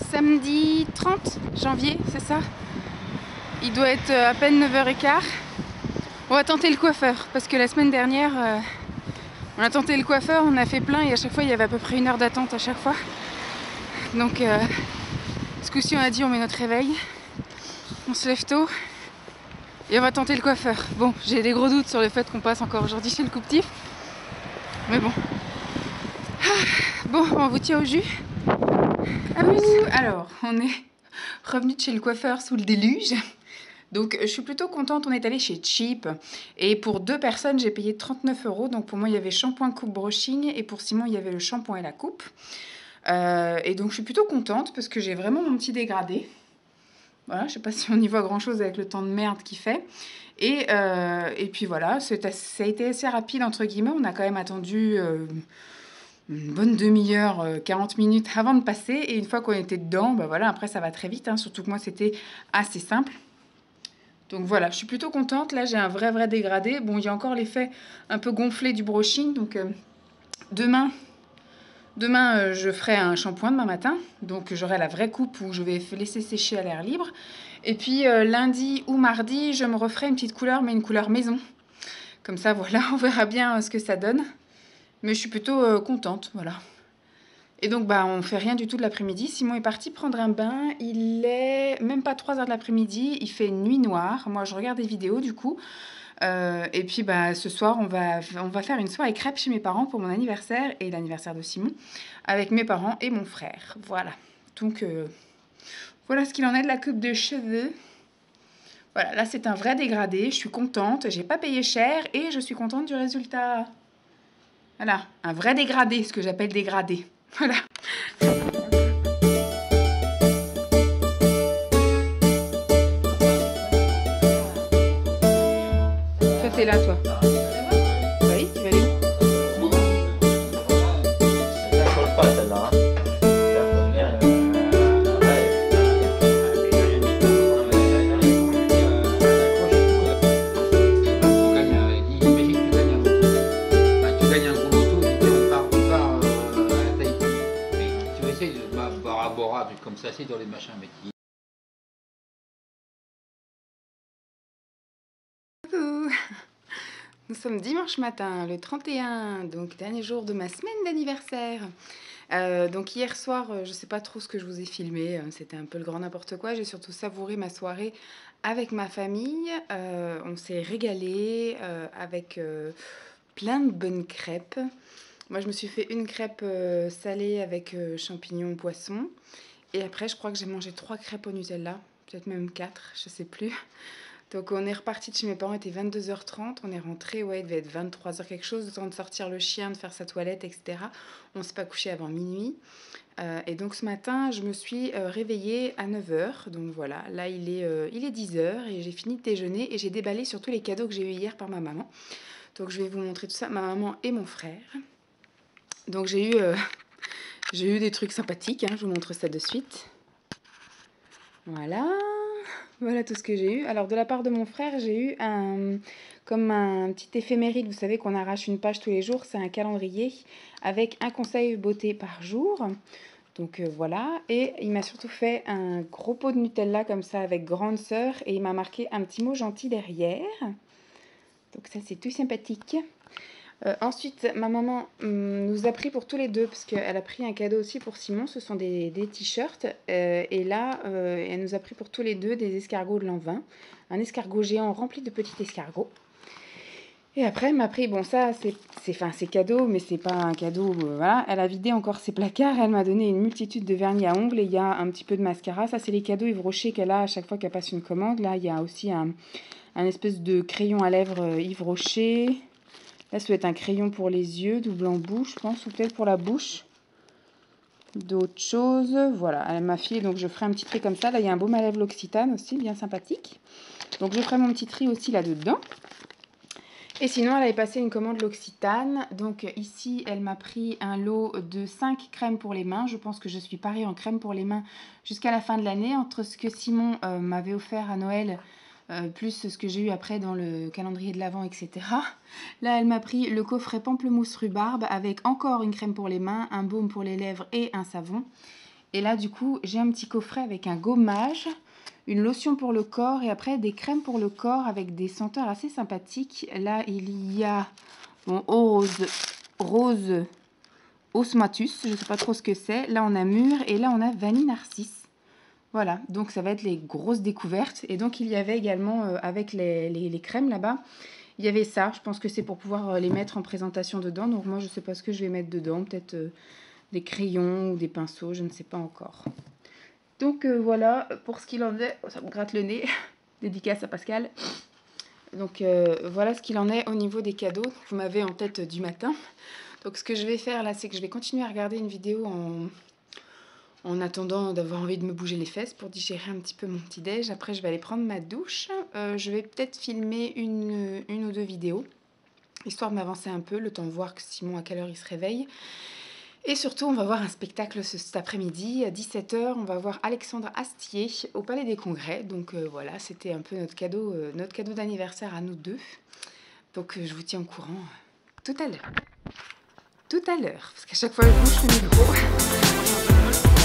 samedi 30 janvier, c'est ça? Il doit être à peine 9h15. On va tenter le coiffeur parce que la semaine dernière, on a tenté le coiffeur, on a fait plein et à chaque fois il y avait à peu près 1 heure d'attente à chaque fois. Donc ce coup-ci on a dit on met notre réveil, on se lève tôt et on va tenter le coiffeur. Bon, j'ai des gros doutes sur le fait qu'on passe encore aujourd'hui chez le coupe-tif. Mais bon. Bon, on vous tient au jus. Ah oui. Alors, on est revenu de chez le coiffeur sous le déluge. Donc, je suis plutôt contente. On est allé chez Cheap. Et pour 2 personnes, j'ai payé 39 €. Donc, pour moi, il y avait shampoing, coupe, brushing. Et pour Simon, il y avait le shampoing et la coupe. Et donc, je suis plutôt contente parce que j'ai vraiment mon petit dégradé. Voilà, je sais pas si on y voit grand-chose avec le temps de merde qu'il fait. Et puis voilà, ça a été assez rapide, entre guillemets. On a quand même attendu une bonne demi-heure, 40 minutes avant de passer. Et une fois qu'on était dedans, bah voilà, après ça va très vite. Hein, surtout que moi, c'était assez simple. Donc voilà, je suis plutôt contente. Là, j'ai un vrai dégradé. Bon, il y a encore l'effet un peu gonflé du brushing. Donc demain, je ferai un shampoing demain matin. Donc j'aurai la vraie coupe où je vais laisser sécher à l'air libre. Et puis lundi ou mardi, je me referai une petite couleur, mais une couleur maison. Comme ça, voilà, on verra bien ce que ça donne. Mais je suis plutôt contente, voilà. Et donc, bah, on fait rien du tout de l'après-midi. Simon est parti prendre un bain. Il est même pas 3 h de l'après-midi. Il fait nuit noire. Moi, je regarde des vidéos, du coup. Et puis, bah, ce soir, on va faire une soirée crêpes chez mes parents pour mon anniversaire et l'anniversaire de Simon, avec mes parents et mon frère. Voilà. Donc, voilà ce qu'il en est de la coupe de cheveux. Voilà, là, c'est un vrai dégradé. Je suis contente. J'ai pas payé cher et je suis contente du résultat. Voilà, un vrai dégradé, ce que j'appelle dégradé. Voilà. Toi, t'es là, toi. Oui, tu vas aller où? Ça colle pas, celle-là. Comme ça, c'est dans les machins, mais qui... Coucou. Nous sommes dimanche matin, le 31, donc dernier jour de ma semaine d'anniversaire. Donc hier soir, je sais pas trop ce que je vous ai filmé, c'était un peu le grand n'importe quoi. J'ai surtout savouré ma soirée avec ma famille. On s'est régalé avec plein de bonnes crêpes. Moi, je me suis fait une crêpe salée avec champignons, poisson. Et après, je crois que j'ai mangé 3 crêpes au Nutella, peut-être même 4, je sais plus. Donc on est reparti de chez mes parents, il était 22h30, on est rentré, ouais, il devait être 23h quelque chose, le temps de sortir le chien, de faire sa toilette, etc. On s'est pas couché avant minuit. Et donc ce matin, je me suis réveillée à 9h. Donc voilà, là il est 10h et j'ai fini de déjeuner et j'ai déballé sur tous les cadeaux que j'ai eu hier par ma maman. Donc je vais vous montrer tout ça, ma maman et mon frère. Donc j'ai eu des trucs sympathiques, hein, je vous montre ça de suite. Voilà. Voilà tout ce que j'ai eu. Alors, de la part de mon frère, j'ai eu comme un petit éphéméride. Vous savez qu'on arrache une page tous les jours. C'est un calendrier avec un conseil beauté par jour. Donc, voilà. Et il m'a surtout fait un gros pot de Nutella comme ça avec grande sœur. Et il m'a marqué un petit mot gentil derrière. Donc, ça, c'est tout sympathique. Ensuite, ma maman nous a pris pour tous les deux, parce qu'elle a pris un cadeau aussi pour Simon, ce sont des t-shirts, et là, elle nous a pris pour tous les deux des escargots de l'an 20, un escargot géant rempli de petits escargots. Et après, elle m'a pris, bon ça, c'est cadeau, mais c'est pas un cadeau, voilà, elle a vidé encore ses placards, elle m'a donné une multitude de vernis à ongles, et il y a un petit peu de mascara, ça c'est les cadeaux Yves Rocher qu'elle a à chaque fois qu'elle passe une commande, là il y a aussi un espèce de crayon à lèvres Yves Rocher. Là, ça doit être un crayon pour les yeux, double embout, je pense, ou peut-être pour la bouche. D'autres choses, voilà, elle m'a filé, donc je ferai un petit tri comme ça. Là, il y a un baume à lèvres L'Occitane aussi, bien sympathique. Donc, je ferai mon petit tri aussi là-dedans. Et sinon, elle avait passé une commande L'Occitane. Donc, ici, elle m'a pris un lot de 5 crèmes pour les mains. Je pense que je suis parée en crème pour les mains jusqu'à la fin de l'année. Entre ce que Simon m'avait offert à Noël, plus ce que j'ai eu après dans le calendrier de l'Avent, etc. Là, elle m'a pris le coffret pamplemousse rhubarbe avec encore une crème pour les mains, un baume pour les lèvres et un savon. Et là, du coup, j'ai un petit coffret avec un gommage, une lotion pour le corps et après des crèmes pour le corps avec des senteurs assez sympathiques. Là, il y a bon, rose osmatus, je ne sais pas trop ce que c'est. Là, on a mûre et là, on a vanille narcisse. Voilà, donc ça va être les grosses découvertes. Et donc, il y avait également, avec les crèmes là-bas, il y avait ça. Je pense que c'est pour pouvoir les mettre en présentation dedans. Donc, moi, je ne sais pas ce que je vais mettre dedans. Peut-être des crayons ou des pinceaux, je ne sais pas encore. Donc, voilà, pour ce qu'il en est. Oh, ça me gratte le nez. Dédicace à Pascal. Donc, voilà ce qu'il en est au niveau des cadeaux. Vous m'avez en tête du matin. Donc, ce que je vais faire là, c'est que je vais continuer à regarder une vidéo en attendant d'avoir envie de me bouger les fesses pour digérer un petit peu mon petit déj. Après, je vais aller prendre ma douche. Je vais peut-être filmer une ou deux vidéos, histoire de m'avancer un peu, le temps de voir que Simon à quelle heure il se réveille. Et surtout, on va voir un spectacle cet après-midi à 17 h. On va voir Alexandre Astier au Palais des Congrès. Donc voilà, c'était un peu notre cadeau d'anniversaire à nous deux. Donc je vous tiens au courant tout à l'heure. Tout à l'heure, parce qu'à chaque fois je bouge le micro.